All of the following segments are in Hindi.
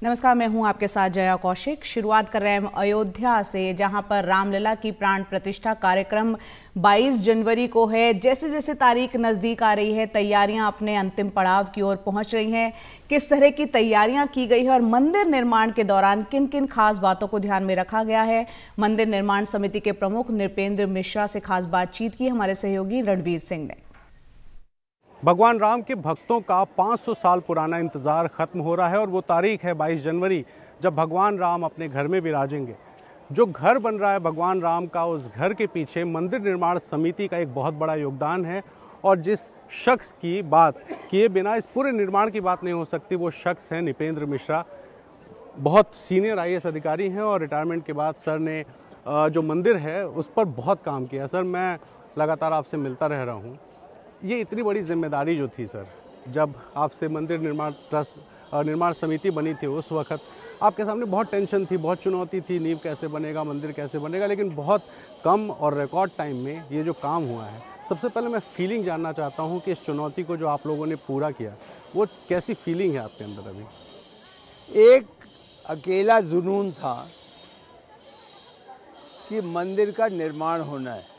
नमस्कार, मैं हूं आपके साथ जया कौशिक। शुरुआत कर रहे हैं अयोध्या से, जहां पर रामलला की प्राण प्रतिष्ठा कार्यक्रम 22 जनवरी को है। जैसे जैसे तारीख नज़दीक आ रही है, तैयारियां अपने अंतिम पड़ाव की ओर पहुंच रही हैं। किस तरह की तैयारियां की गई है और मंदिर निर्माण के दौरान किन किन खास बातों को ध्यान में रखा गया है, मंदिर निर्माण समिति के प्रमुख नृपेंद्र मिश्रा से खास बातचीत की हमारे सहयोगी रणवीर सिंह ने। भगवान राम के भक्तों का 500 साल पुराना इंतज़ार खत्म हो रहा है और वो तारीख है 22 जनवरी, जब भगवान राम अपने घर में विराजेंगे। जो घर बन रहा है भगवान राम का, उस घर के पीछे मंदिर निर्माण समिति का एक बहुत बड़ा योगदान है। और जिस शख्स की बात किए बिना इस पूरे निर्माण की बात नहीं हो सकती, वो शख्स है नृपेंद्र मिश्रा। बहुत सीनियर IAS अधिकारी हैं और रिटायरमेंट के बाद सर ने जो मंदिर है उस पर बहुत काम किया। सर, मैं लगातार आपसे मिलता रह रहा हूँ। ये इतनी बड़ी जिम्मेदारी जो थी सर, जब आपसे मंदिर निर्माण समिति बनी थी, उस वक्त आपके सामने बहुत टेंशन थी, बहुत चुनौती थी, नींव कैसे बनेगा, मंदिर कैसे बनेगा, लेकिन बहुत कम और रिकॉर्ड टाइम में ये जो काम हुआ है। सबसे पहले मैं फीलिंग जानना चाहता हूँ कि इस चुनौती को जो आप लोगों ने पूरा किया, वो कैसी फीलिंग है आपके अंदर अभी? एक अकेला जुनून था कि मंदिर का निर्माण होना है।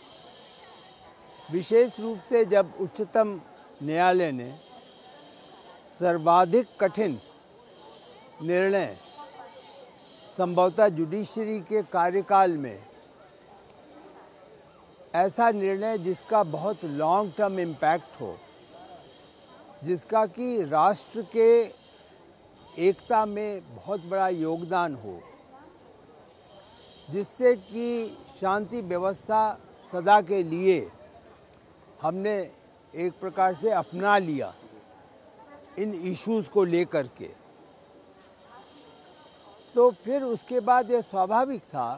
विशेष रूप से जब उच्चतम न्यायालय ने सर्वाधिक कठिन निर्णय संभवतः जुडिशरी के कार्यकाल में, ऐसा निर्णय जिसका बहुत लॉन्ग टर्म इम्पैक्ट हो, जिसका कि राष्ट्र के एकता में बहुत बड़ा योगदान हो, जिससे कि शांति व्यवस्था सदा के लिए हमने एक प्रकार से अपना लिया इन इश्यूज़ को लेकर के, तो फिर उसके बाद ये स्वाभाविक था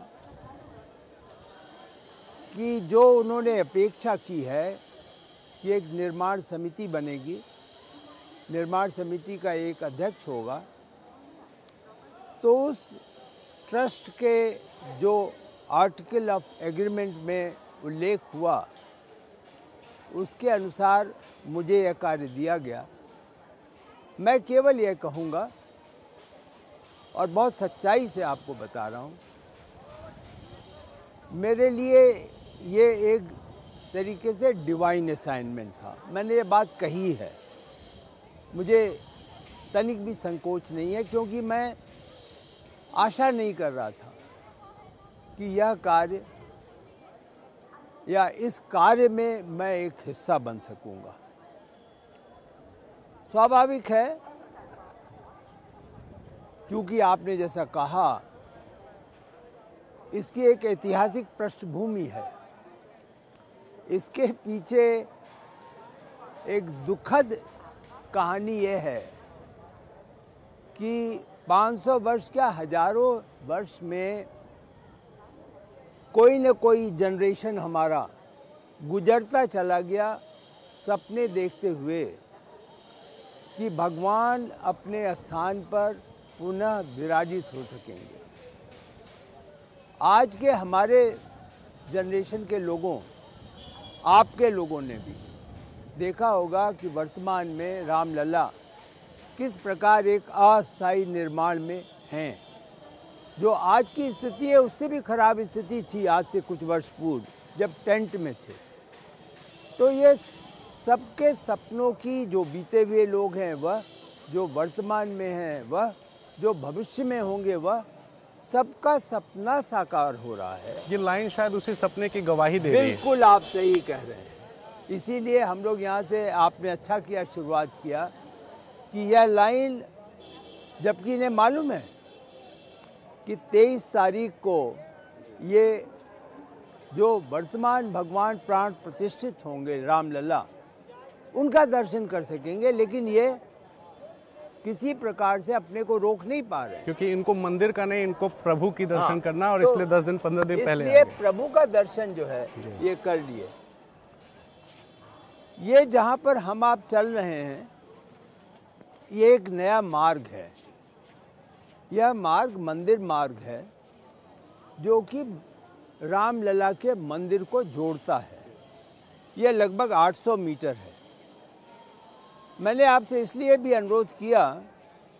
कि जो उन्होंने अपेक्षा की है कि एक निर्माण समिति बनेगी, निर्माण समिति का एक अध्यक्ष होगा, तो उस ट्रस्ट के जो आर्टिकल ऑफ एग्रीमेंट में उल्लेख हुआ, उसके अनुसार मुझे यह कार्य दिया गया। मैं केवल यह कहूँगा, और बहुत सच्चाई से आपको बता रहा हूँ, मेरे लिए ये एक तरीके से डिवाइन असाइनमेंट था। मैंने ये बात कही है, मुझे तनिक भी संकोच नहीं है, क्योंकि मैं आशा नहीं कर रहा था कि यह कार्य या इस कार्य में मैं एक हिस्सा बन सकूंगा। स्वाभाविक है, क्योंकि आपने जैसा कहा, इसकी एक ऐतिहासिक पृष्ठभूमि है। इसके पीछे एक दुखद कहानी यह है कि 500 वर्ष क्या हजारों वर्ष में कोई न कोई जनरेशन हमारा गुजरता चला गया, सपने देखते हुए कि भगवान अपने स्थान पर पुनः विराजित हो सकेंगे। आज के हमारे जनरेशन के लोगों, आपके लोगों ने भी देखा होगा कि वर्तमान में रामलला किस प्रकार एक अस्थायी निर्माण में हैं। जो आज की स्थिति है, उससे भी खराब स्थिति थी आज से कुछ वर्ष पूर्व, जब टेंट में थे। तो ये सबके सपनों की, जो बीते हुए लोग हैं वह, जो वर्तमान में हैं वह, जो भविष्य में होंगे वह, सबका सपना साकार हो रहा है। ये लाइन शायद उसी सपने की गवाही दे रही है। बिल्कुल आप सही कह रहे हैं। इसीलिए हम लोग यहाँ से, आपने अच्छा किया शुरुआत किया कि यह लाइन, जबकि इन्हें मालूम है कि 23 तारीख को ये जो वर्तमान भगवान प्राण प्रतिष्ठित होंगे रामलला, उनका दर्शन कर सकेंगे, लेकिन ये किसी प्रकार से अपने को रोक नहीं पा रहे, क्योंकि इनको मंदिर का नहीं, इनको प्रभु की दर्शन करना, और तो इसलिए 10 दिन 15 दिन पहले इसलिए प्रभु का दर्शन जो है ये कर लिए। ये जहाँ पर हम आप चल रहे हैं, ये एक नया मार्ग है। यह मार्ग मंदिर मार्ग है, जो कि रामलला के मंदिर को जोड़ता है। यह लगभग 800 मीटर है। मैंने आपसे इसलिए भी अनुरोध किया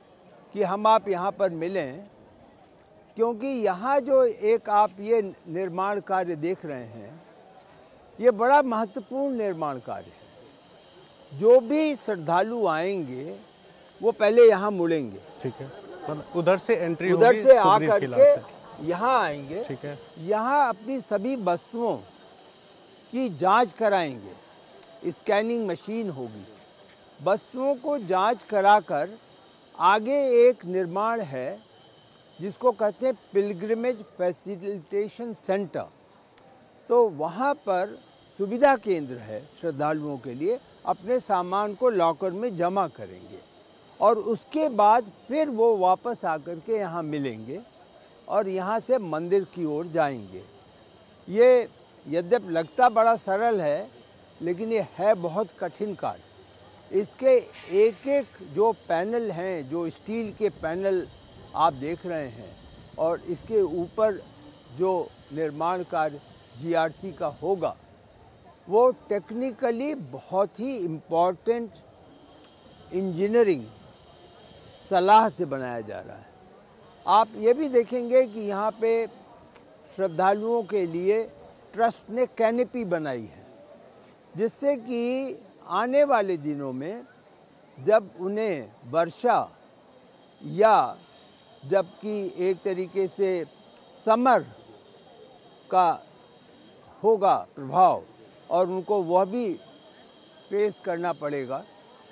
कि हम आप यहाँ पर मिलें, क्योंकि यहाँ जो एक आप ये निर्माण कार्य देख रहे हैं, ये बड़ा महत्वपूर्ण निर्माण कार्य है। जो भी श्रद्धालु आएंगे वो पहले यहाँ मुड़ेंगे। ठीक है, मतलब उधर से एंट्री उधर होगी, से आकर के यहाँ आएंगे। ठीक है, यहाँ अपनी सभी वस्तुओं की जांच कराएंगे, स्कैनिंग मशीन होगी। वस्तुओं को जांच कराकर आगे एक निर्माण है जिसको कहते हैं पिलग्रिमेज फैसिलिटेशन सेंटर। तो वहाँ पर सुविधा केंद्र है, श्रद्धालुओं के लिए अपने सामान को लॉकर में जमा करेंगे और उसके बाद फिर वो वापस आकर के यहाँ मिलेंगे और यहाँ से मंदिर की ओर जाएंगे। ये यद्यपि लगता बड़ा सरल है, लेकिन ये है बहुत कठिन कार्य। इसके एक एक जो पैनल हैं, जो स्टील के पैनल आप देख रहे हैं, और इसके ऊपर जो निर्माण कार्य जीआरसी का होगा, वो टेक्निकली बहुत ही इम्पोर्टेंट इंजीनियरिंग सलाह से बनाया जा रहा है। आप ये भी देखेंगे कि यहाँ पे श्रद्धालुओं के लिए ट्रस्ट ने कैनेपी बनाई है, जिससे कि आने वाले दिनों में जब उन्हें वर्षा या जबकि एक तरीके से समर का होगा प्रभाव और उनको वह भी फेस करना पड़ेगा,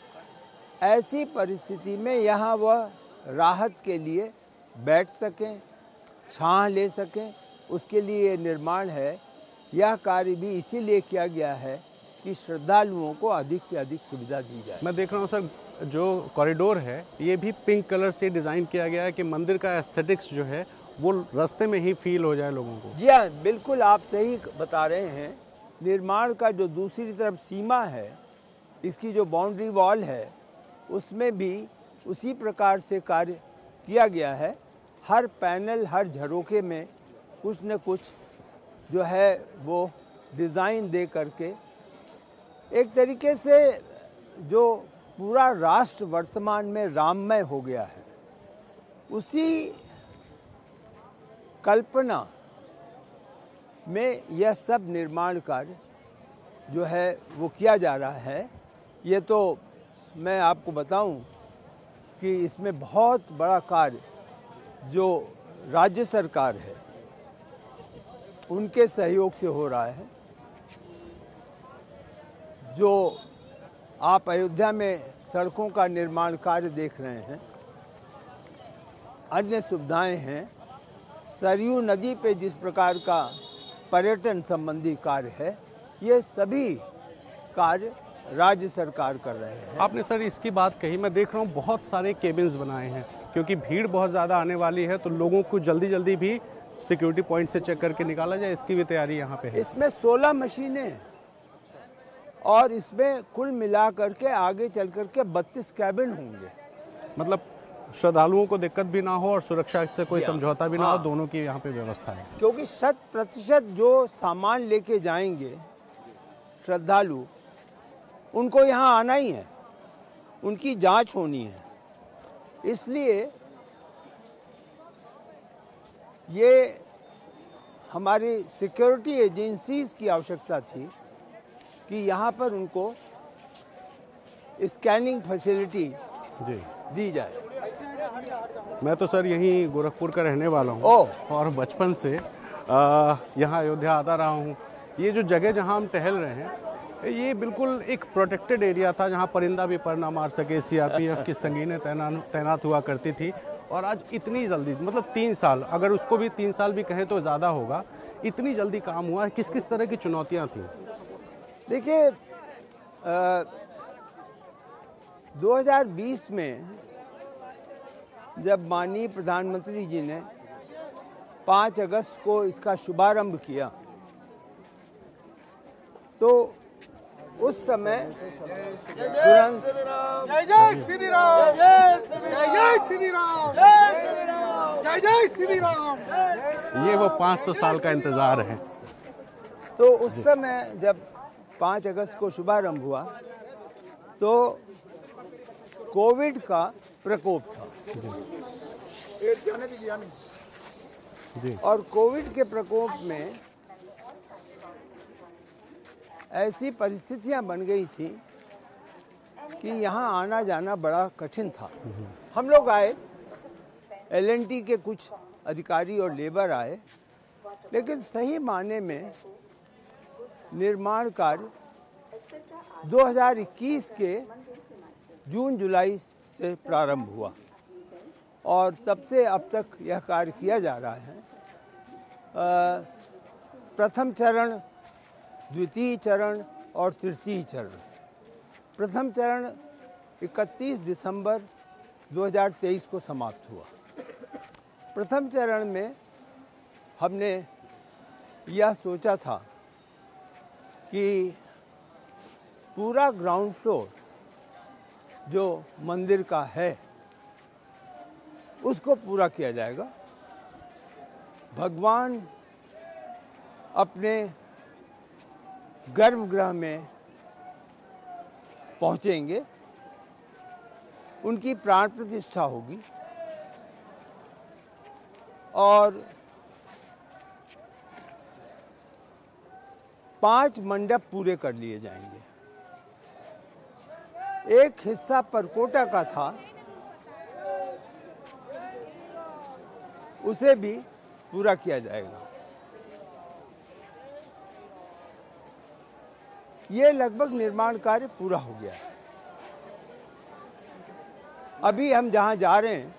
ऐसी परिस्थिति में यहाँ वह राहत के लिए बैठ सकें, छाह ले सकें, उसके लिए निर्माण है। यह कार्य भी इसीलिए किया गया है कि श्रद्धालुओं को अधिक से अधिक सुविधा दी जाए। मैं देख रहा हूँ सर, जो कॉरिडोर है ये भी पिंक कलर से डिज़ाइन किया गया है कि मंदिर का एस्थेटिक्स जो है वो रास्ते में ही फील हो जाए लोगों को। जी हाँ, बिल्कुल आप सही बता रहे हैं। निर्माण का जो दूसरी तरफ सीमा है, इसकी जो बाउंड्री वॉल है, उसमें भी उसी प्रकार से कार्य किया गया है। हर पैनल, हर झरोखे में कुछ न कुछ जो है वो डिज़ाइन दे करके एक तरीके से जो पूरा राष्ट्र वर्तमान में राममय हो गया है, उसी कल्पना में यह सब निर्माण कार्य जो है वो किया जा रहा है। ये तो मैं आपको बताऊं कि इसमें बहुत बड़ा कार्य जो राज्य सरकार है उनके सहयोग से हो रहा है। जो आप अयोध्या में सड़कों का निर्माण कार्य देख रहे हैं, अन्य सुविधाएं हैं, सरयू नदी पे जिस प्रकार का पर्यटन संबंधी कार्य है, ये सभी कार्य राज्य सरकार कर रहे हैं। आपने सर इसकी बात कही, मैं देख रहा हूँ बहुत सारे केबिन्स बनाए हैं, क्योंकि भीड़ बहुत ज़्यादा आने वाली है, तो लोगों को जल्दी जल्दी भी सिक्योरिटी पॉइंट से चेक करके निकाला जाए, इसकी भी तैयारी यहाँ पे है। इसमें 16 मशीनें और इसमें कुल मिला करके आगे चल करके 32 कैबिन होंगे। मतलब श्रद्धालुओं को दिक्कत भी ना हो और सुरक्षा से कोई समझौता भी ना हो, हाँ। दोनों की यहाँ पे व्यवस्था है। क्योंकि 100% जो सामान लेके जाएंगे श्रद्धालु, उनको यहाँ आना ही है, उनकी जांच होनी है। इसलिए ये हमारी सिक्योरिटी एजेंसीज की आवश्यकता थी कि यहाँ पर उनको स्कैनिंग फैसिलिटी जी दी जाए। मैं तो सर यहीं गोरखपुर का रहने वाला हूँ और बचपन से यहाँ अयोध्या आता रहा हूँ। ये जो जगह जहाँ हम टहल रहे हैं, ये बिल्कुल एक प्रोटेक्टेड एरिया था जहाँ परिंदा भी पर ना मार सके। सीआरपीएफ की संगीनें तैनात हुआ करती थी, और आज इतनी जल्दी, मतलब 3 साल, अगर उसको भी 3 साल भी कहें तो ज़्यादा होगा, इतनी जल्दी काम हुआ है। किस किस तरह की चुनौतियाँ थी? देखिए, 2020 में जब माननीय प्रधानमंत्री जी ने 5 अगस्त को इसका शुभारंभ किया, तो उस समय तुरंत जय जय श्री राम, जय जय श्री राम, जय जय श्री राम। ये वो 500 साल का इंतजार है। तो उस समय जब 5 अगस्त को शुभारंभ हुआ तो कोविड का प्रकोप था। जी। और कोविड के प्रकोप में ऐसी परिस्थितियां बन गई थी कि यहाँ आना जाना बड़ा कठिन था। हम लोग आए, L&T के कुछ अधिकारी और लेबर आए, लेकिन सही मायने में निर्माण कार्य 2021 के जून जुलाई से प्रारंभ हुआ और तब से अब तक यह कार्य किया जा रहा है। प्रथम चरण, द्वितीय चरण और तृतीय चरण। प्रथम चरण 31 दिसंबर 2023 को समाप्त हुआ। प्रथम चरण में हमने यह सोचा था कि पूरा ग्राउंड फ्लोर जो मंदिर का है उसको पूरा किया जाएगा। भगवान अपने गर्भगृह में पहुंचेंगे, उनकी प्राण प्रतिष्ठा होगी और 5 मंडप पूरे कर लिए जाएंगे। एक हिस्सा परकोटा का था, उसे भी पूरा किया जाएगा। ये लगभग निर्माण कार्य पूरा हो गया है। अभी हम जहां जा रहे हैं,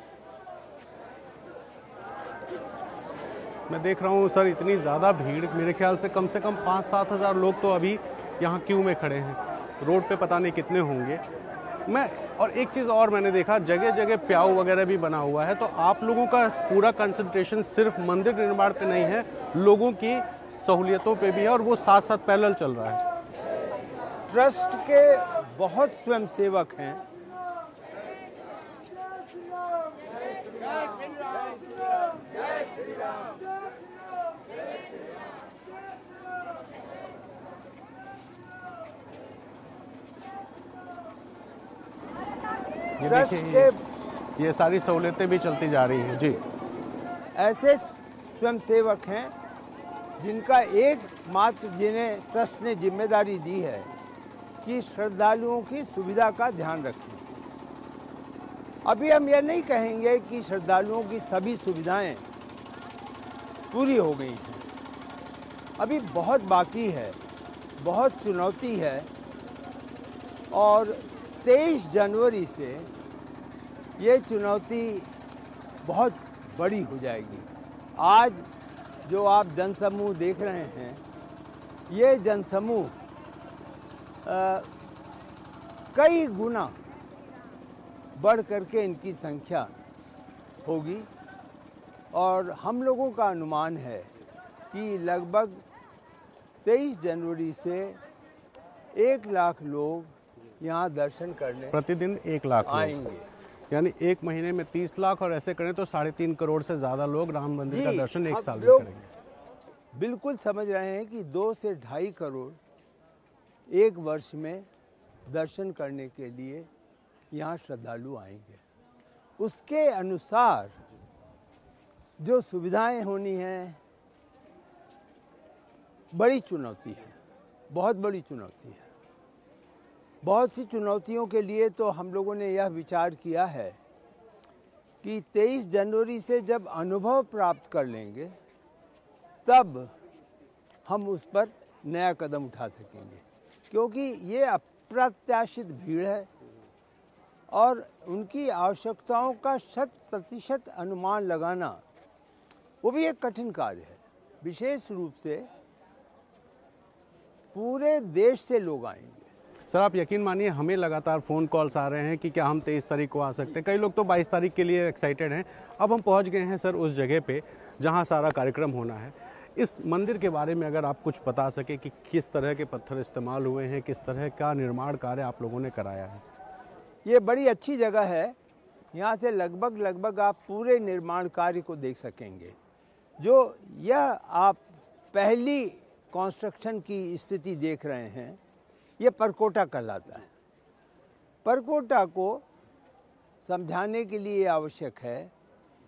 मैं देख रहा हूँ सर इतनी ज़्यादा भीड़, मेरे ख्याल से कम 5-7 हज़ार लोग तो अभी यहाँ क्यू में खड़े हैं। रोड पे पता नहीं कितने होंगे। और एक चीज़ और मैंने देखा, जगह जगह प्याऊ वगैरह भी बना हुआ है। तो आप लोगों का पूरा कंसंट्रेशन सिर्फ मंदिर निर्माण पे नहीं है, लोगों की सहूलियतों पे भी है और वो साथ साथ पैरेलल चल रहा है। ट्रस्ट के बहुत स्वयंसेवक हैं। ट्रस्ट के ये सारी सहूलियतें भी चलती जा रही हैं। जी, ऐसे स्वयंसेवक हैं जिनका एकमात्र, जिन्हें ट्रस्ट ने जिम्मेदारी दी है कि श्रद्धालुओं की सुविधा का ध्यान रखें। अभी हम यह नहीं कहेंगे कि श्रद्धालुओं की सभी सुविधाएं पूरी हो गई हैं, अभी बहुत बाकी है, बहुत चुनौती है। और 23 जनवरी से ये चुनौती बहुत बड़ी हो जाएगी। आज जो आप जनसमूह देख रहे हैं, ये जनसमूह कई गुना बढ़ करके इनकी संख्या होगी और हम लोगों का अनुमान है कि लगभग 23 जनवरी से 1 लाख लोग यहाँ दर्शन करने प्रतिदिन 1 लाख आएंगे। यानी एक महीने में 30 लाख, और ऐसे करें तो 3.5 करोड़ से ज़्यादा लोग राम मंदिर का दर्शन एक साल में करेंगे। बिल्कुल समझ रहे हैं कि 2 से 2.5 करोड़ एक वर्ष में दर्शन करने के लिए यहाँ श्रद्धालु आएंगे। उसके अनुसार जो सुविधाएं होनी हैं, बड़ी चुनौती है, बहुत बड़ी चुनौती है। बहुत सी चुनौतियों के लिए तो हम लोगों ने यह विचार किया है कि 23 जनवरी से जब अनुभव प्राप्त कर लेंगे, तब हम उस पर नया कदम उठा सकेंगे, क्योंकि ये अप्रत्याशित भीड़ है और उनकी आवश्यकताओं का 100% अनुमान लगाना वो भी एक कठिन कार्य है। विशेष रूप से पूरे देश से लोग आएंगे। सर आप यकीन मानिए, हमें लगातार फ़ोन कॉल्स आ रहे हैं कि क्या हम 23 तारीख को आ सकते हैं। कई लोग तो 22 तारीख के लिए एक्साइटेड हैं। अब हम पहुंच गए हैं सर उस जगह पे जहां सारा कार्यक्रम होना है। इस मंदिर के बारे में अगर आप कुछ बता सके कि किस तरह के पत्थर इस्तेमाल हुए हैं, किस तरह का निर्माण कार्य आप लोगों ने कराया है। ये बड़ी अच्छी जगह है। यहाँ से लगभग आप पूरे निर्माण कार्य को देख सकेंगे। जो यह आप पहली कंस्ट्रक्शन की स्थिति देख रहे हैं, ये परकोटा कहलाता है। परकोटा को समझाने के लिए आवश्यक है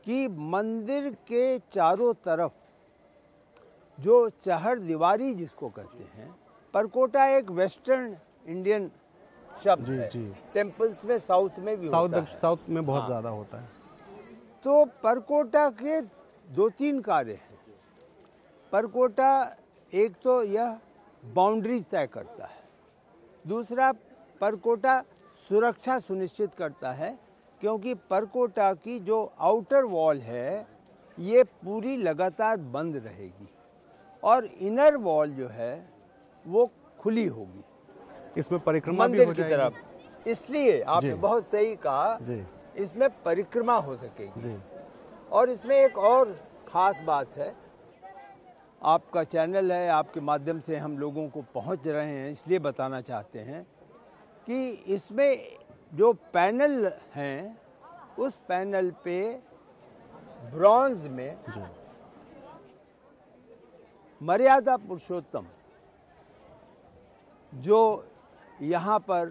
कि मंदिर के चारों तरफ जो चहर दीवारी जिसको कहते हैं, परकोटा एक वेस्टर्न इंडियन शब्द है। टेम्पल्स में साउथ में भी होता है। साउथ में बहुत ज़्यादा होता है। तो परकोटा के 2-3 कार्य हैं। परकोटा एक तो यह बाउंड्री तय करता है, दूसरा परकोटा सुरक्षा सुनिश्चित करता है, क्योंकि परकोटा की जो आउटर वॉल है ये पूरी लगातार बंद रहेगी और इनर वॉल जो है वो खुली होगी इसमें परिक्रमा भी मंदिर हो की जाएगी। तरफ। इसलिए आपने बहुत सही कहा, इसमें परिक्रमा हो सकेगी। और इसमें एक और ख़ास बात है, आपका चैनल है, आपके माध्यम से हम लोगों को पहुंच रहे हैं, इसलिए बताना चाहते हैं कि इसमें जो पैनल हैं उस पैनल पे ब्रॉन्ज में मर्यादा पुरुषोत्तम जो यहाँ पर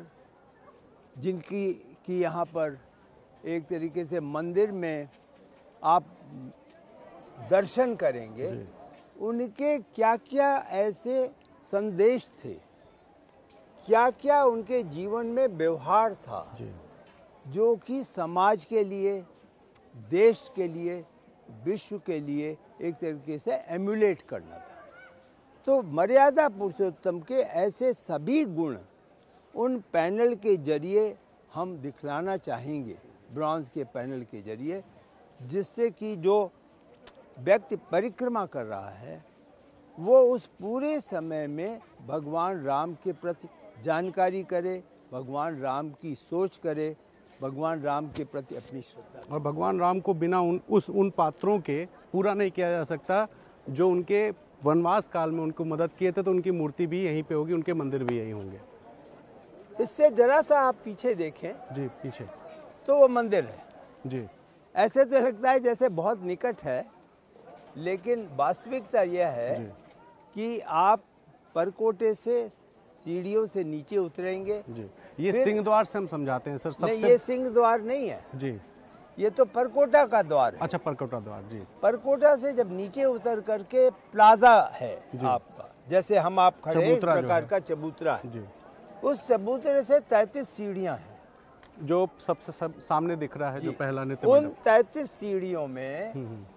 जिनकी यहाँ पर एक तरीके से मंदिर में आप दर्शन करेंगे, उनके क्या क्या ऐसे संदेश थे, क्या क्या उनके जीवन में व्यवहार था जो कि समाज के लिए, देश के लिए, विश्व के लिए एक तरीके से एम्युलेट करना था। तो मर्यादा पुरुषोत्तम के ऐसे सभी गुण उन पैनल के जरिए हम दिखलाना चाहेंगे, ब्रॉन्ज के पैनल के जरिए, जिससे कि जो व्यक्ति परिक्रमा कर रहा है वो उस पूरे समय में भगवान राम के प्रति जानकारी करे, भगवान राम की सोच करे, भगवान राम के प्रति अपनी श्रद्धा। और भगवान राम को बिना उन पात्रों के पूरा नहीं किया जा सकता जो उनके वनवास काल में उनको मदद किए थे। तो उनकी मूर्ति भी यहीं पे होगी, उनके मंदिर भी यहीं होंगे। इससे जरा सा आप पीछे देखें जी, पीछे तो वो मंदिर है जी। ऐसे तो लगता है जैसे बहुत निकट है, लेकिन वास्तविकता यह है कि आप परकोटे से सीढ़ियों से नीचे उतरेंगे जी। ये सिंह द्वार से हम समझाते हैं सर सबसे। नहीं, ये सिंह द्वार नहीं है जी, ये तो परकोटा का द्वार है। अच्छा, परकोटा द्वार जी। परकोटा से जब नीचे उतर करके प्लाजा है आपका, जैसे हम आप खड़े हैं, इस प्रकार का चबूतरा है जी। उस चबूतरे से 33 सीढ़ियां हैं जो सबसे सामने दिख रहा है, जो पहला नित्य उन 33 सीढ़ियों में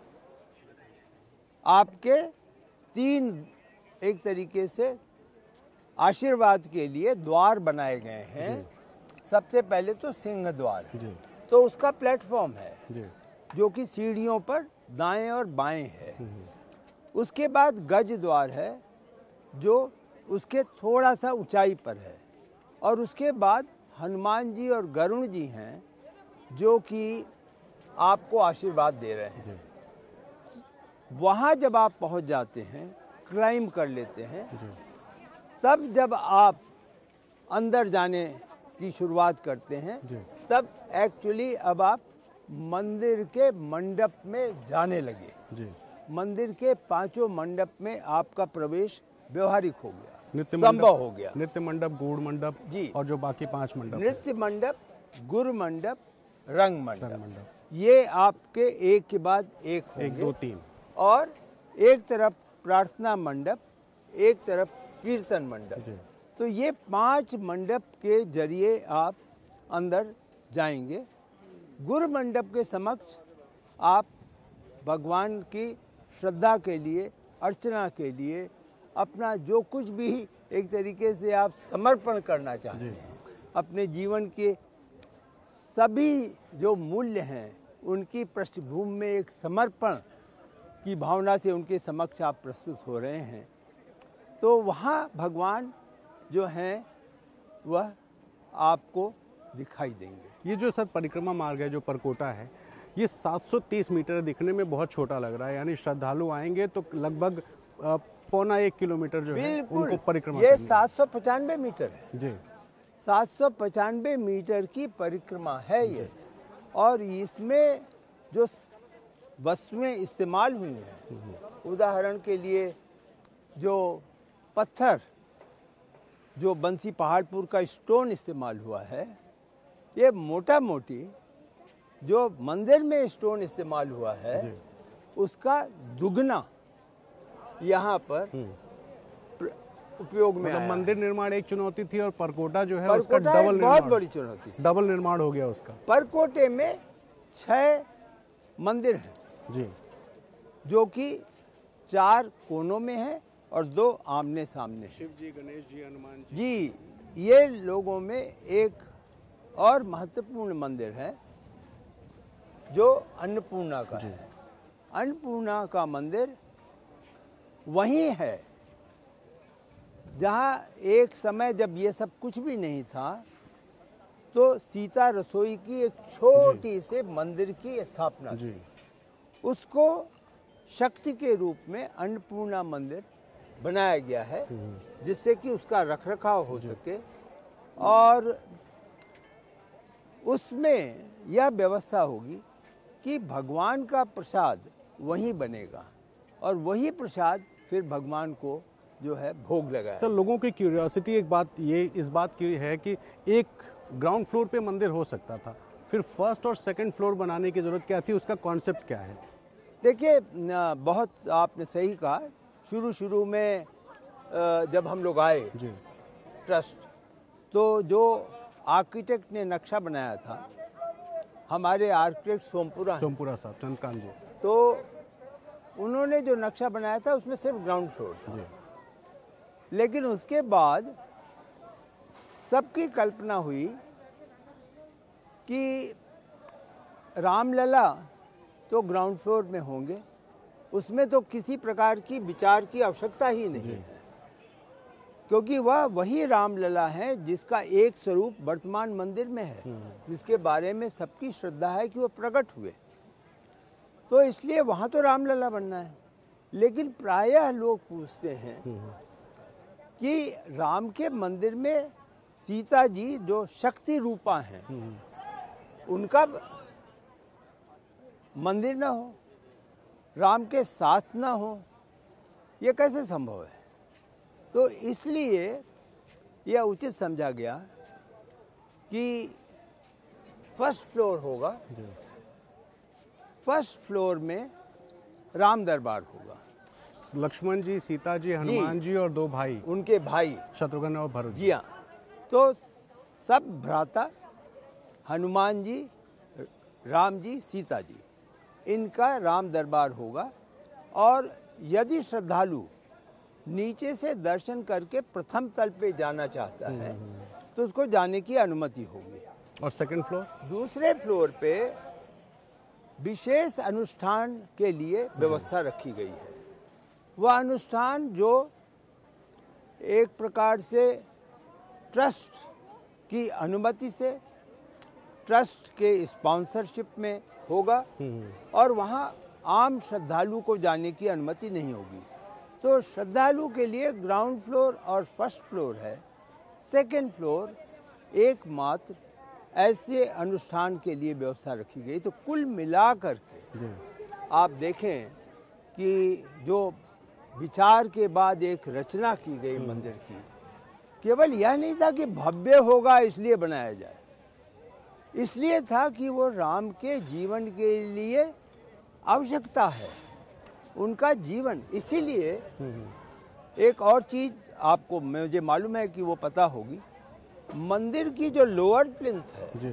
आपके 3 एक तरीके से आशीर्वाद के लिए द्वार बनाए गए हैं। सबसे पहले तो सिंह द्वार है, तो उसका प्लेटफॉर्म है जो कि सीढ़ियों पर दाएं और बाएं है। उसके बाद गज द्वार है जो उसके थोड़ा सा ऊंचाई पर है, और उसके बाद हनुमान जी और गरुण जी हैं जो कि आपको आशीर्वाद दे रहे हैं। वहाँ जब आप पहुँच जाते हैं, क्लाइंब कर लेते हैं, तब जब आप अंदर जाने की शुरुआत करते हैं, तब एक्चुअली अब आप मंदिर के मंडप में जाने लगे। मंदिर के 5 मंडप में आपका प्रवेश व्यवहारिक हो गया, संभव हो गया। नृत्य मंडप, गूढ़ मंडप जी, और जो बाकी 5 मंडप, नृत्य मंडप, गुरु मंडप, रंग मंडप, ये आपके एक के बाद एक होंगे। 1, 2, 3। और एक तरफ प्रार्थना मंडप, एक तरफ कीर्तन मंडप। तो ये 5 मंडप के जरिए आप अंदर जाएंगे। गुरु मंडप के समक्ष आप भगवान की श्रद्धा के लिए, अर्चना के लिए अपना जो कुछ भी एक तरीके से आप समर्पण करना चाहते हैं, अपने जीवन के सभी जो मूल्य हैं उनकी पृष्ठभूमि में एक समर्पण की भावना से उनके समक्ष आप प्रस्तुत हो रहे हैं। तो वहाँ भगवान जो हैं वह आपको दिखाई देंगे। ये जो सर परिक्रमा मार्ग है जो परकोटा है, ये 730 मीटर दिखने में बहुत छोटा लग रहा है, यानी श्रद्धालु आएंगे तो लगभग 1.25 किलोमीटर जो है उनको परिक्रमा ये 795 मीटर है जी। 795 मीटर की परिक्रमा है ये। और इसमें जो वस्तुएं इस्तेमाल हुई हैं, उदाहरण के लिए जो पत्थर, जो बंसी पहाड़पुर का स्टोन इस्तेमाल हुआ है, ये मोटा मोटी जो मंदिर में स्टोन इस्तेमाल हुआ है उसका दुगना यहाँ पर उपयोग में मतलब आया। मंदिर निर्माण एक चुनौती थी और परकोटा जो है उसका परकोटा डबल एक बहुत निर्माण, बड़ी चुनौती थी। डबल निर्माण हो गया उसका। परकोटे में 6 मंदिर हैं जी, जो कि 4 कोनों में है और 2 आमने सामने हैं। शिव जी, गणेश जी, हनुमान जी। जी, ये लोगों में एक और महत्वपूर्ण मंदिर है जो अन्नपूर्णा का है। अन्नपूर्णा का मंदिर वहीं है जहाँ एक समय जब ये सब कुछ भी नहीं था तो सीता रसोई की एक छोटी से मंदिर की स्थापना थी। उसको शक्ति के रूप में अन्नपूर्णा मंदिर बनाया गया है जिससे कि उसका रखरखाव हो सके और उसमें यह व्यवस्था होगी कि भगवान का प्रसाद वहीं बनेगा और वही प्रसाद फिर भगवान को जो है भोग लगाया। सर, लोगों की क्यूरियोसिटी एक बात ये इस बात की है कि एक ग्राउंड फ्लोर पे मंदिर हो सकता था, फिर फर्स्ट और सेकंड फ्लोर बनाने की जरूरत क्या थी, उसका कॉन्सेप्ट क्या है? देखिए, बहुत आपने सही कहा। शुरू में जब हम लोग आए जी, ट्रस्ट, तो जो आर्किटेक्ट ने नक्शा बनाया था हमारे आर्किटेक्ट सोमपुरा साहब, चंद्रकांत जी, तो उन्होंने जो नक्शा बनाया था उसमें सिर्फ ग्राउंड फ्लोर था। लेकिन उसके बाद सबकी कल्पना हुई कि रामलला तो ग्राउंड फ्लोर में होंगे, उसमें तो किसी प्रकार की विचार की आवश्यकता ही नहीं है, क्योंकि वह वही रामलला है जिसका एक स्वरूप वर्तमान मंदिर में है, जिसके बारे में सबकी श्रद्धा है कि वो प्रकट हुए, तो इसलिए वहाँ तो रामलला बनना है। लेकिन प्रायः लोग पूछते हैं कि राम के मंदिर में सीता जी जो शक्ति रूपा हैं उनका मंदिर ना हो, राम के साथ ना हो, ये कैसे संभव है? तो इसलिए यह उचित समझा गया कि फर्स्ट फ्लोर होगा, फर्स्ट फ्लोर में राम दरबार होगा। लक्ष्मण जी, सीता जी, हनुमान जी और 2 भाई, उनके भाई शत्रुघ्न और भरत जी। हाँ, तो सब भ्राता हनुमान जी, राम जी, सीता जी, इनका राम दरबार होगा। और यदि श्रद्धालु नीचे से दर्शन करके प्रथम तल पे जाना चाहता है तो उसको जाने की अनुमति होगी। और सेकंड फ्लोर? दूसरे फ्लोर पे विशेष अनुष्ठान के लिए व्यवस्था रखी गई है। वह अनुष्ठान जो एक प्रकार से ट्रस्ट की अनुमति से, ट्रस्ट के स्पॉन्सरशिप में होगा और वहाँ आम श्रद्धालु को जाने की अनुमति नहीं होगी। तो श्रद्धालु के लिए ग्राउंड फ्लोर और फर्स्ट फ्लोर है। सेकंड फ्लोर एकमात्र ऐसे अनुष्ठान के लिए व्यवस्था रखी गई। तो कुल मिलाकर के आप देखें कि जो विचार के बाद एक रचना की गई मंदिर की, केवल यह नहीं था कि भव्य होगा इसलिए बनाया जाए, इसलिए था कि वो राम के जीवन के लिए आवश्यकता है, उनका जीवन। इसीलिए एक और चीज आपको मुझे मालूम है कि वो पता होगी, मंदिर की जो लोअर प्लिंथ है,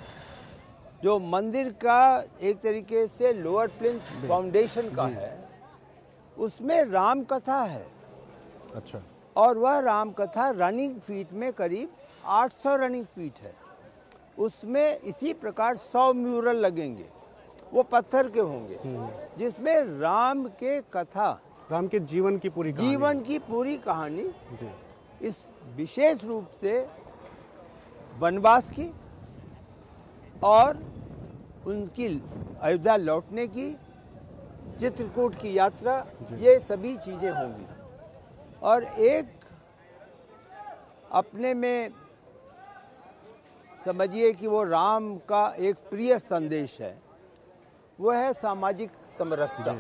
जो मंदिर का एक तरीके से लोअर प्लिंथ फाउंडेशन का है, उसमें राम कथा है। अच्छा। और वह राम कथा रनिंग फीट में करीब 800 रनिंग फीट है। उसमें इसी प्रकार 100 म्यूरल लगेंगे, वो पत्थर के होंगे, जिसमें राम के कथा, राम के जीवन की पूरी कहानी इस विशेष रूप से वनवास की और उनकी अयोध्या लौटने की, चित्रकूट की यात्रा, ये सभी चीजें होंगी। और एक अपने में समझिए कि वो राम का एक प्रिय संदेश है, वो है सामाजिक समरसता।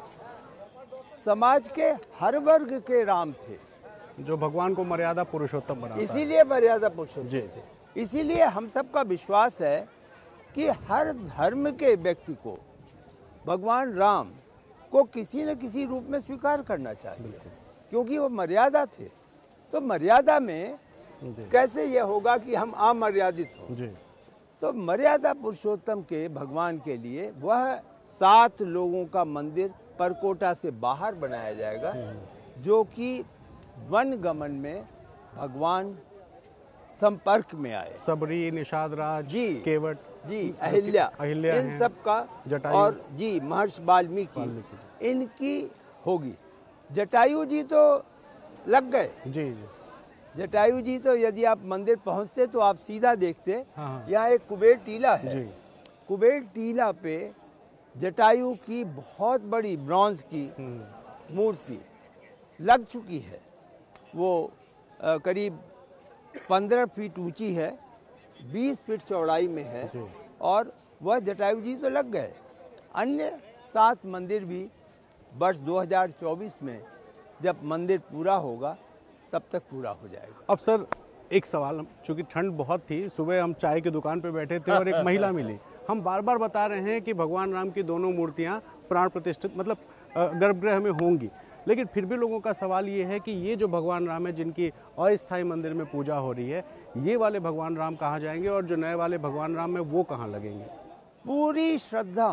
समाज के हर वर्ग के राम थे, जो भगवान को मर्यादा पुरुषोत्तम बनाता है। इसीलिए मर्यादा पुरुषोत्तम थे। इसीलिए हम सबका विश्वास है कि हर धर्म के व्यक्ति को भगवान राम को किसी न किसी रूप में स्वीकार करना चाहिए, क्योंकि वो मर्यादा थे। तो मर्यादा में कैसे ये होगा कि हम अमर्यादित हों। तो मर्यादा पुरुषोत्तम के भगवान के लिए वह 7 लोगों का मंदिर परकोटा से बाहर बनाया जाएगा, जो कि वन गमन में भगवान संपर्क में आए। सबरी, निषाद राज जी, केवट जी, अहिल्या इन सब का, और जी महर्षि वाल्मीकि इनकी होगी। जटायु जी तो लग गए जी। जटायु जी तो यदि आप मंदिर पहुंचते तो आप सीधा देखते, यहाँ एक कुबेर टीला है। कुबेर टीला पे जटायु की बहुत बड़ी ब्रॉन्ज की मूर्ति लग चुकी है। वो करीब 15 फीट ऊंची है, 20 फीट चौड़ाई में है, और वह जटायु जी तो लग गए। अन्य 7 मंदिर भी वर्ष 2024 में जब मंदिर पूरा होगा तब तक पूरा हो जाएगा। अब सर एक सवाल, चूंकि ठंड बहुत थी, सुबह हम चाय की दुकान पे बैठे थे और एक महिला मिली। हम बार बार बता रहे हैं कि भगवान राम की दोनों मूर्तियां प्राण प्रतिष्ठित मतलब गर्भगृह में होंगी, लेकिन फिर भी लोगों का सवाल ये है कि ये जो भगवान राम है जिनकी अस्थायी मंदिर में पूजा हो रही है, ये वाले भगवान राम कहाँ जाएंगे और जो नए वाले भगवान राम है वो कहाँ लगेंगे? पूरी श्रद्धा,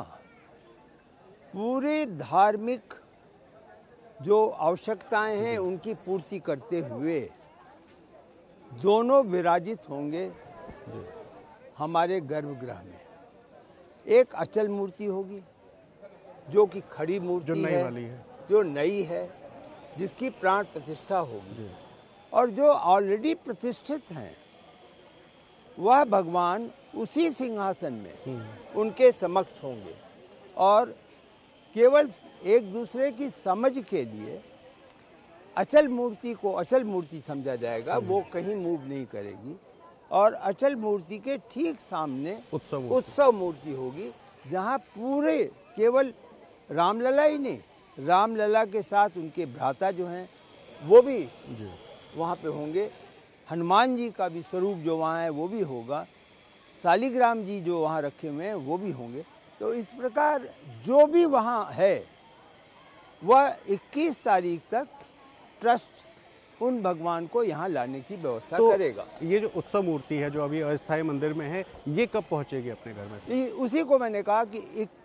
पूरी धार्मिक जो आवश्यकताएं हैं उनकी पूर्ति करते हुए दोनों विराजित होंगे हमारे गर्भगृह में। एक अचल मूर्ति होगी जो कि खड़ी मूर्ति जो नई वाली है, जो नई है, जिसकी प्राण प्रतिष्ठा होगी, और जो ऑलरेडी प्रतिष्ठित हैं वह भगवान उसी सिंहासन में उनके समक्ष होंगे। और केवल एक दूसरे की समझ के लिए अचल मूर्ति को अचल मूर्ति समझा जाएगा, वो कहीं मूव नहीं करेगी। और अचल मूर्ति के ठीक सामने उत्सव मूर्ति होगी, जहाँ पूरे केवल रामलला ही नहीं, रामलला के साथ उनके भ्राता जो हैं वो भी वहाँ पे होंगे। हनुमान जी का भी स्वरूप जो वहाँ है वो भी होगा। शालिग्राम जी जो वहाँ रखे हुए हैं वो भी होंगे। तो इस प्रकार जो भी वहाँ है वह 21 तारीख तक ट्रस्ट उन भगवान को यहाँ लाने की व्यवस्था करेगा। ये जो उत्सव मूर्ति है जो अभी अस्थायी मंदिर में है, ये कब पहुँचेगी अपने घर में? उसी को मैंने कहा कि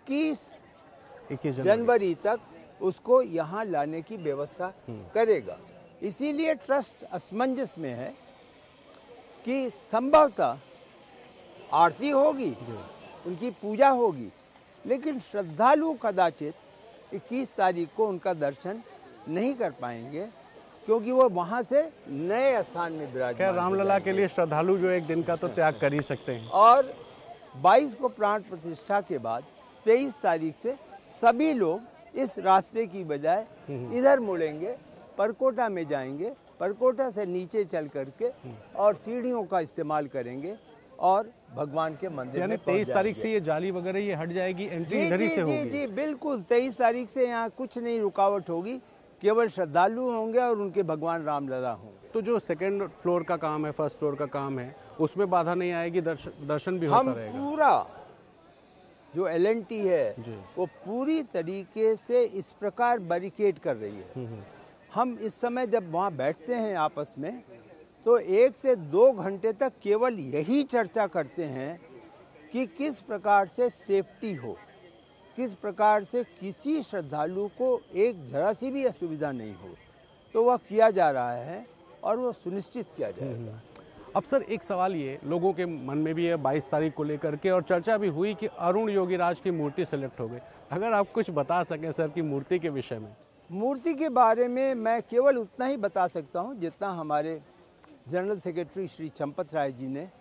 21 जनवरी तक उसको यहाँ लाने की व्यवस्था करेगा। इसीलिए ट्रस्ट असमंजस में है कि संभवतः आरती होगी, उनकी पूजा होगी, लेकिन श्रद्धालु कदाचित 21 तारीख को उनका दर्शन नहीं कर पाएंगे, क्योंकि वो वहाँ से नए स्थान में विराजमान। रामलला के लिए श्रद्धालु जो एक दिन का तो त्याग कर ही सकते हैं। और 22 को प्राण प्रतिष्ठा के बाद 23 तारीख से सभी लोग इस रास्ते की बजाय इधर मुड़ेंगे, परकोटा में जाएंगे, परकोटा से नीचे चल करके और सीढ़ियों का इस्तेमाल करेंगे और भगवान के मंदिर यानी में 23 तारीख से ये जाली वगैरह ये हट जाएगी, एंट्री इधर ही से होगी। जी बिल्कुल, 23 तारीख से यहाँ कुछ नहीं रुकावट होगी, केवल श्रद्धालु होंगे और उनके भगवान रामलला होंगे। तो जो सेकंड फ्लोर का काम है, फर्स्ट फ्लोर का काम है, उसमें बाधा नहीं आएगी, दर्शन भी होता रहेगा। पूरा जो LNT है वो पूरी तरीके से इस प्रकार बैरिकेड कर रही है। हम इस समय जब वहाँ बैठते हैं आपस में तो 1 से 2 घंटे तक केवल यही चर्चा करते हैं कि किस प्रकार से सेफ्टी हो, किस प्रकार से किसी श्रद्धालु को एक जरा सी भी असुविधा नहीं हो, तो वह किया जा रहा है और वो सुनिश्चित किया जाएगा। अब सर एक सवाल ये लोगों के मन में भी है 22 तारीख को लेकर के, और चर्चा भी हुई कि अरुण योगीराज की मूर्ति सेलेक्ट हो गई। अगर आप कुछ बता सकें सर की मूर्ति के विषय में। मूर्ति के बारे में मैं केवल उतना ही बता सकता हूँ जितना हमारे जनरल सेक्रेटरी श्री चंपत राय जी ने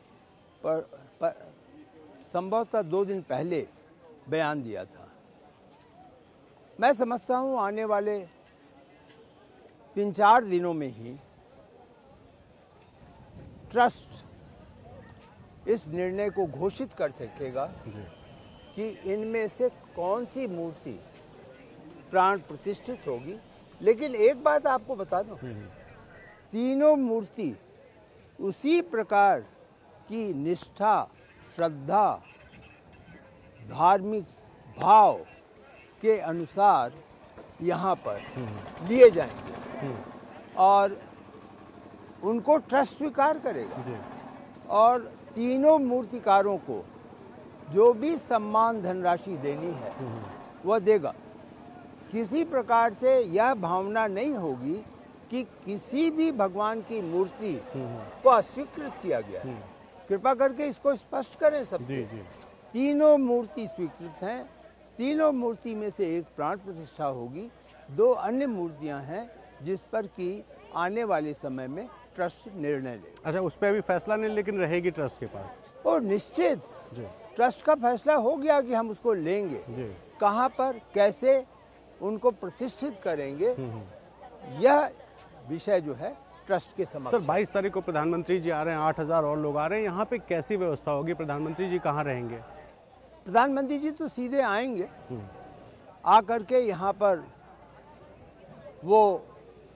संभवतः 2 दिन पहले बयान दिया था। मैं समझता हूँ आने वाले 3-4 दिनों में ही ट्रस्ट इस निर्णय को घोषित कर सकेगा कि इनमें से कौन सी मूर्ति प्राण प्रतिष्ठित होगी। लेकिन एक बात आपको बता दूं, तीनों मूर्ति उसी प्रकार की निष्ठा, श्रद्धा धार्मिक भाव के अनुसार यहाँ पर लिए जाएंगे और उनको ट्रस्ट स्वीकार करेगा और तीनों मूर्तिकारों को जो भी सम्मान धनराशि देनी है वह देगा। किसी प्रकार से यह भावना नहीं होगी कि किसी भी भगवान की मूर्ति को अस्वीकृत किया गया है। कृपा करके इसको स्पष्ट करें सबसे। तीनों मूर्ति स्वीकृत हैं। तीनों मूर्ति में से एक प्राण प्रतिष्ठा होगी। 2 अन्य मूर्तियां हैं जिस पर कि आने वाले समय में ट्रस्ट निर्णय ले। अच्छा, उस पर अभी फैसला नहीं, लेकिन रहेगी ट्रस्ट के पास। और निश्चित ट्रस्ट का फैसला हो गया कि हम उसको लेंगे। कहाँ पर कैसे उनको प्रतिष्ठित करेंगे, यह विषय जो है ट्रस्ट के समक्ष। सर, 22 तारीख को प्रधानमंत्री जी आ रहे हैं, 8000 और लोग आ रहे हैं। यहाँ पे कैसी व्यवस्था होगी? प्रधानमंत्री जी कहाँ रहेंगे? प्रधानमंत्री जी तो सीधे आएंगे, आकर के यहाँ पर वो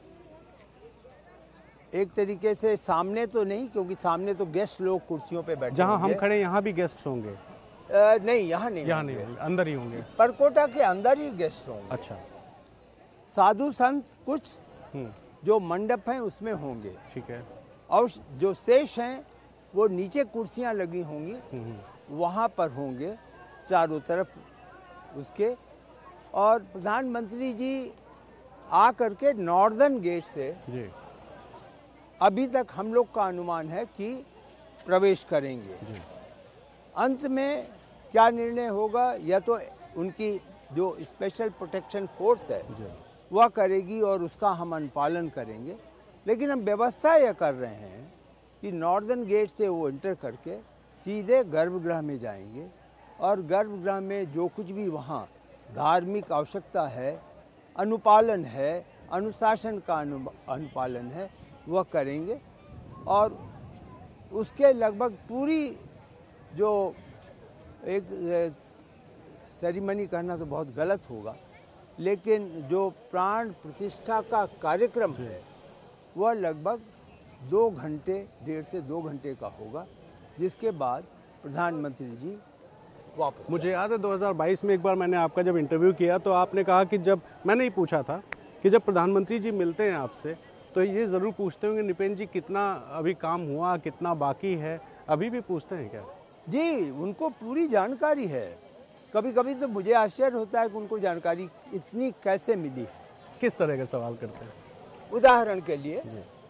एक तरीके से सामने तो नहीं, क्योंकि सामने तो गेस्ट लोग कुर्सियों पे बैठे जहाँ हम खड़े यहाँ भी गेस्ट होंगे? नहीं, यहाँ नहीं होंगे, अंदर ही होंगे। परकोटा के अंदर ही गेस्ट होंगे। अच्छा। साधु संत कुछ जो मंडप हैं उसमें होंगे। ठीक है। और जो शेष हैं वो नीचे कुर्सियां लगी होंगी, वहाँ पर होंगे चारों तरफ उसके। और प्रधानमंत्री जी आ करके नॉर्दर्न गेट से अभी तक हम लोग का अनुमान है कि प्रवेश करेंगे। अंत में क्या निर्णय होगा, या तो उनकी जो स्पेशल प्रोटेक्शन फोर्स है वह करेगी और उसका हम अनुपालन करेंगे। लेकिन हम व्यवस्था यह कर रहे हैं कि नॉर्दर्न गेट से वो एंटर करके सीधे गर्भगृह में जाएंगे और गर्भगृह में जो कुछ भी वहाँ धार्मिक आवश्यकता है, अनुपालन है, अनुशासन का अनुपालन है, वह करेंगे। और उसके लगभग पूरी जो एक सेरेमनी कहना तो बहुत गलत होगा, लेकिन जो प्राण प्रतिष्ठा का कार्यक्रम है वह लगभग 2 घंटे, 1.5 से 2 घंटे का होगा, जिसके बाद प्रधानमंत्री जी वापस। मुझे याद है 2022 में एक बार मैंने आपका जब इंटरव्यू किया तो आपने कहा कि जब मैंने ही पूछा था कि जब प्रधानमंत्री जी मिलते हैं आपसे तो ये ज़रूर पूछते होंगे निपेन जी कितना अभी काम हुआ, कितना बाकी है, अभी भी पूछते हैं क्या? जी, उनको पूरी जानकारी है। कभी कभी तो मुझे आश्चर्य होता है कि उनको जानकारी इतनी कैसे मिली है। किस तरह के सवाल करते हैं? उदाहरण के लिए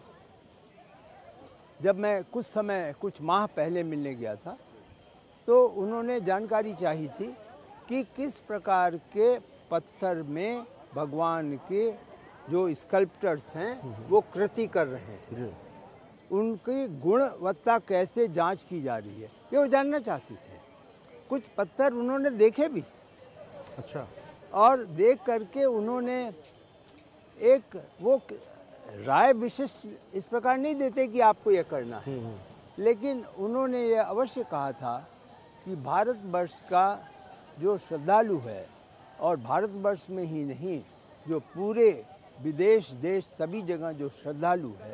जब मैं कुछ माह पहले मिलने गया था तो उन्होंने जानकारी चाहिए थी कि किस प्रकार के पत्थर में भगवान के जो स्कल्प्टर्स हैं वो कृति कर रहे हैं, उनकी गुणवत्ता कैसे जांच की जा रही है, ये वो जानना चाहती थे। कुछ पत्थर उन्होंने देखे भी। अच्छा। और देख करके उन्होंने एक वो राय विशिष्ट इस प्रकार नहीं देते कि आपको यह करना है, लेकिन उन्होंने ये अवश्य कहा था कि भारतवर्ष का जो श्रद्धालु है, और भारतवर्ष में ही नहीं जो पूरे विदेश देश सभी जगह जो श्रद्धालु है,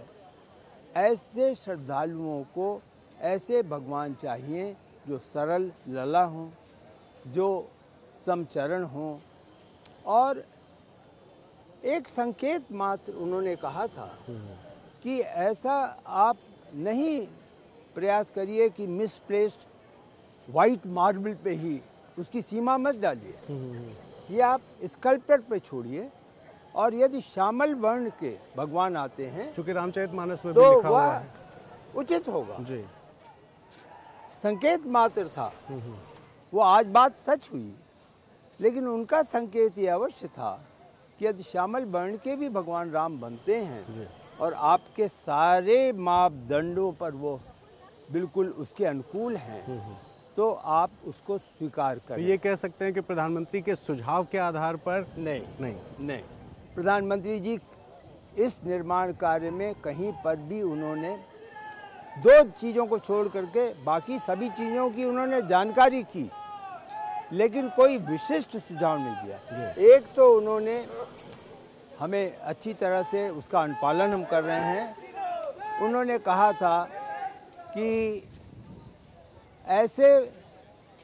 ऐसे श्रद्धालुओं को ऐसे भगवान चाहिए जो सरल लला हों, जो समचरण हों। और एक संकेत मात्र उन्होंने कहा था कि ऐसा आप नहीं प्रयास करिए कि मिसप्लेस्ड वाइट मार्बल पे ही उसकी सीमा मत डालिए, ये आप स्कल्पचर पे छोड़िए। और यदि श्यामल वर्ण के भगवान आते हैं, क्योंकि रामचरितमानस में तो भी लिखा हुआ है, उचित होगा। जी। संकेत मात्र था, वो आज बात सच हुई, लेकिन उनका संकेत ये अवश्य था कि यदि श्यामल वर्ण के भी भगवान राम बनते हैं और आपके सारे मापदंडों पर वो बिल्कुल उसके अनुकूल हैं, तो आप उसको स्वीकार करें। ये कह सकते हैं कि प्रधानमंत्री के सुझाव के आधार पर? नहीं। प्रधानमंत्री जी इस निर्माण कार्य में कहीं पर भी उन्होंने 2 चीज़ों को छोड़ करके बाकी सभी चीज़ों की उन्होंने जानकारी की, लेकिन कोई विशिष्ट सुझाव नहीं दिया। एक तो उन्होंने हमें अच्छी तरह से उसका अनुपालन हम कर रहे हैं। उन्होंने कहा था कि ऐसे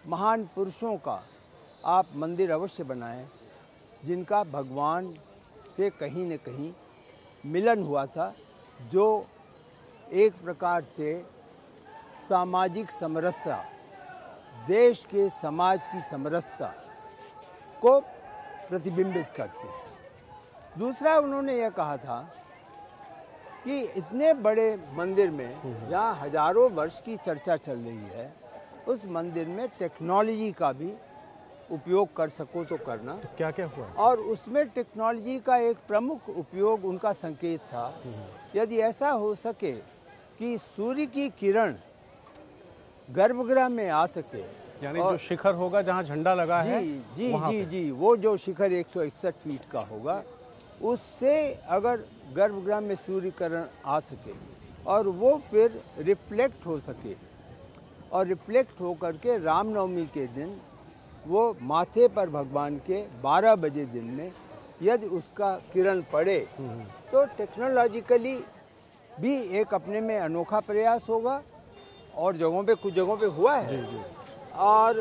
महान पुरुषों का आप मंदिर अवश्य बनाएं, जिनका भगवान से कहीं न कहीं मिलन हुआ था, जो एक प्रकार से सामाजिक समरसता, देश के समाज की समरसता को प्रतिबिंबित करते हैं। दूसरा, उन्होंने यह कहा था कि इतने बड़े मंदिर में जहाँ हजारों वर्ष की चर्चा चल रही है, उस मंदिर में टेक्नोलॉजी का भी उपयोग कर सको तो करना। तो क्या क्या हुआ? और उसमें टेक्नोलॉजी का एक प्रमुख उपयोग उनका संकेत था, यदि ऐसा हो सके कि सूर्य की किरण गर्भगृह में आ सके, यानी जो शिखर होगा जहाँ झंडा लगा है, जी, वो जो शिखर 161 फीट का होगा, उससे अगर गर्भगृह में सूर्य किरण आ सके और वो फिर रिफ्लेक्ट हो सके, और रिफ्लेक्ट हो करके रामनवमी के दिन वो माथे पर भगवान के 12 बजे दिन में यदि उसका किरण पड़े, तो टेक्नोलॉजिकली भी एक अपने में अनोखा प्रयास होगा। और जगहों पे, कुछ जगहों पे हुआ है। और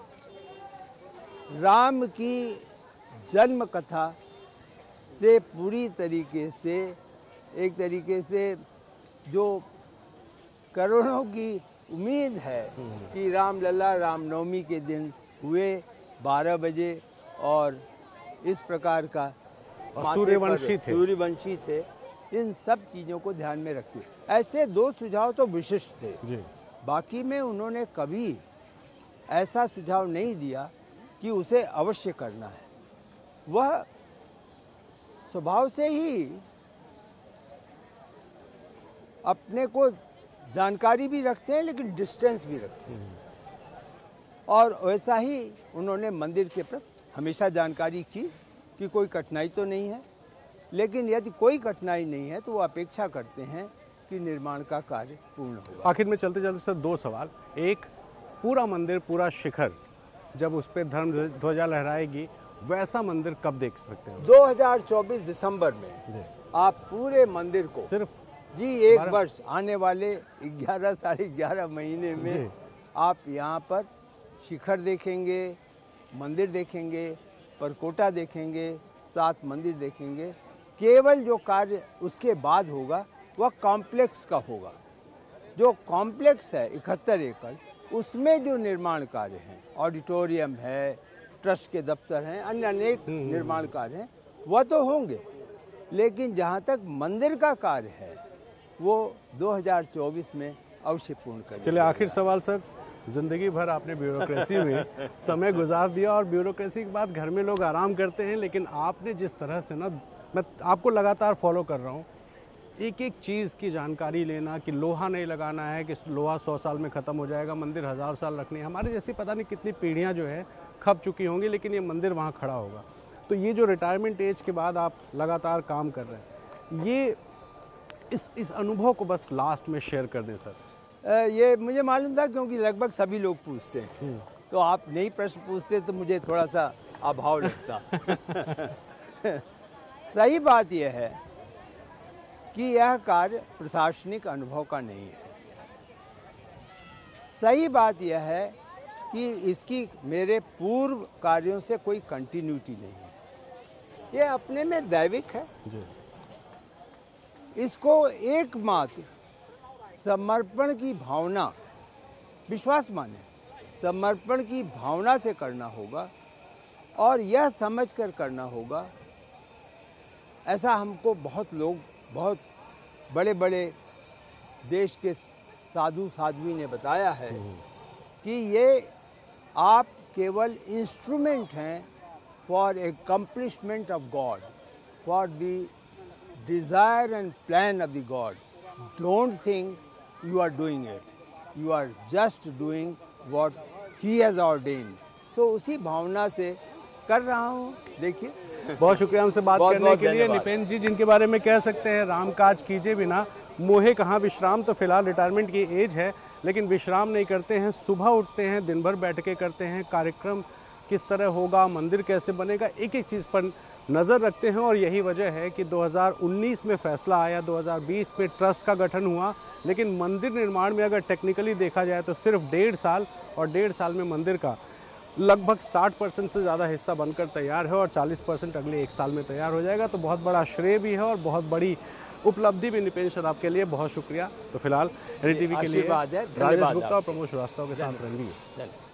राम की जन्म कथा से पूरी तरीके से, एक तरीके से जो करोड़ों की उम्मीद है कि रामलला रामनवमी के दिन हुए 12 बजे, और इस प्रकार का सूर्यवंशी थे, इन सब चीज़ों को ध्यान में रखिए। ऐसे 2 सुझाव तो विशिष्ट थे जी। बाकी में उन्होंने कभी ऐसा सुझाव नहीं दिया कि उसे अवश्य करना है। वह स्वभाव से ही अपने को जानकारी भी रखते हैं, लेकिन डिस्टेंस भी रखते हैं। और वैसा ही उन्होंने मंदिर के प्रति हमेशा जानकारी की कि कोई कठिनाई तो नहीं है, लेकिन यदि कोई कठिनाई नहीं है तो वो अपेक्षा करते हैं कि निर्माण का कार्य पूर्ण होगा। आखिर में चलते चलते सर 2 सवाल। एक, पूरा मंदिर, पूरा शिखर जब उस पर धर्म ध्वजा लहराएगी, वैसा मंदिर कब देख सकते हैं? 2024 दिसंबर में आप पूरे मंदिर को सिर्फ जी 1 वर्ष, आने वाले 11 साढ़े 11 महीने में आप यहाँ पर शिखर देखेंगे, मंदिर देखेंगे, परकोटा देखेंगे, 7 मंदिर देखेंगे। केवल जो कार्य उसके बाद होगा वह कॉम्प्लेक्स का होगा। जो कॉम्प्लेक्स है 71 एकड़, उसमें जो निर्माण कार्य हैं, ऑडिटोरियम है, ट्रस्ट के दफ्तर हैं, अन्य अनेक निर्माण कार्य हैं, वह तो होंगे, लेकिन जहाँ तक मंदिर का कार्य है वो 2024 में अवश्य पूर्ण करें। चलिए, आखिर सवाल सर, जिंदगी भर आपने ब्यूरोक्रेसी में समय गुजार दिया, और ब्यूरोक्रेसी के बाद घर में लोग आराम करते हैं, लेकिन आपने जिस तरह से ना, मैं आपको लगातार फॉलो कर रहा हूँ, एक एक चीज़ की जानकारी लेना कि लोहा नहीं लगाना है, कि लोहा 100 साल में ख़त्म हो जाएगा, मंदिर 1000 साल रखनी है, हमारे जैसी पता नहीं कितनी पीढ़ियाँ जो है खप चुकी होंगी, लेकिन ये मंदिर वहाँ खड़ा होगा। तो ये जो रिटायरमेंट एज के बाद आप लगातार काम कर रहे हैं, ये इस अनुभव को बस लास्ट में शेयर कर दें सर। ये मुझे मालूम था, क्योंकि लगभग सभी लोग पूछते हैं, तो आप नई प्रश्न पूछते तो मुझे थोड़ा सा अभाव लगता। सही बात यह है कि यह कार्य प्रशासनिक अनुभव का नहीं है। सही बात यह है कि इसकी मेरे पूर्व कार्यों से कोई कंटिन्यूटी नहीं है। ये अपने में दैविक है। इसको एकमात्र समर्पण की भावना, विश्वास माने, समर्पण की भावना से करना होगा, और यह समझकर करना होगा। ऐसा हमको बहुत लोग, बहुत बड़े बड़े देश के साधु साध्वी ने बताया है कि ये आप केवल इंस्ट्रूमेंट हैं for accomplishment of God, for the desire and plan of the God. Don't think you are doing it, you are just doing what he has ordained। तो उसी भावना से कर रहा हूँ। देखिए, बहुत शुक्रिया हमसे बात करने के लिए। निपेन जी, जिनके बारे में कह सकते हैं राम काज कीजिए बिना मोहे कहाँ विश्राम, तो फिलहाल रिटायरमेंट की एज है, लेकिन विश्राम नहीं करते हैं, सुबह उठते हैं, दिन भर बैठ के करते हैं, कार्यक्रम किस तरह होगा, मंदिर कैसे बनेगा, एक एक चीज़ पर नज़र रखते हैं। और यही वजह है कि 2019 में फैसला आया, 2020 में ट्रस्ट का गठन हुआ, लेकिन मंदिर निर्माण में अगर टेक्निकली देखा जाए तो सिर्फ 1.5 साल, और 1.5 साल में मंदिर का लगभग 60% से ज़्यादा हिस्सा बनकर तैयार है और 40% अगले 1 साल में तैयार हो जाएगा। तो बहुत बड़ा श्रेय भी है और बहुत बड़ी उपलब्धि भी निपेन सराफ के लिए। बहुत शुक्रिया। तो फिलहाल NDTV के लिए राजेश गुप्ता और प्रमोद श्रीवास्तव के साथ रणवीर।